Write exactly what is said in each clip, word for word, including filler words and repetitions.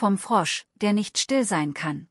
vom Frosch, der nicht still sein kann.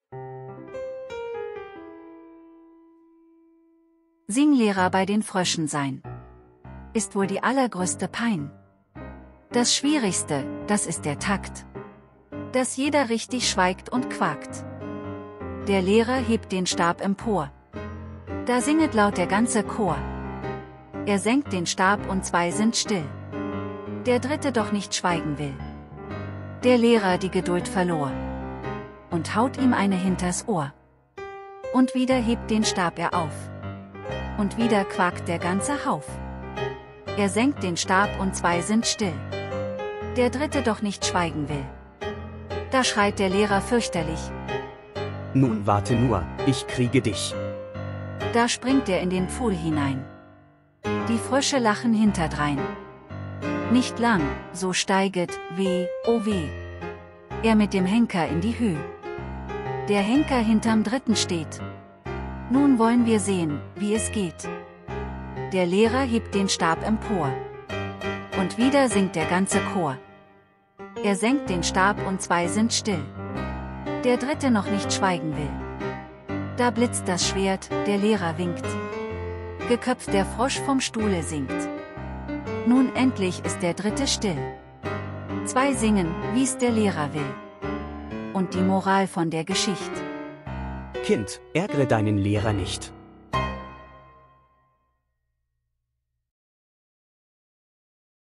Singlehrer bei den Fröschen sein. Ist wohl die allergrößte Pein. Das Schwierigste, das ist der Takt. Dass jeder richtig schweigt und quakt. Der Lehrer hebt den Stab empor. Da singet laut der ganze Chor. Er senkt den Stab und zwei sind still. Der dritte doch nicht schweigen will. Der Lehrer die Geduld verlor. Und haut ihm eine hinters Ohr. Und wieder hebt den Stab er auf. Und wieder quakt der ganze Hauf. Er senkt den Stab und zwei sind still. Der dritte doch nicht schweigen will. Da schreit der Lehrer fürchterlich. Nun warte nur, ich kriege dich. Da springt er in den Pfuhl hinein. Die Frösche lachen hinterdrein. Nicht lang, so steiget, weh, oh weh. Er mit dem Henker in die Höh. Der Henker hinterm dritten steht. Nun wollen wir sehen, wie es geht. Der Lehrer hebt den Stab empor. Und wieder singt der ganze Chor. Er senkt den Stab und zwei sind still. Der dritte noch nicht schweigen will. Da blitzt das Schwert, der Lehrer winkt. Geköpft der Frosch vom Stuhle sinkt. Nun endlich ist der dritte still. Zwei singen, wie's der Lehrer will. Und die Moral von der Geschichte. Kind, ärgere deinen Lehrer nicht.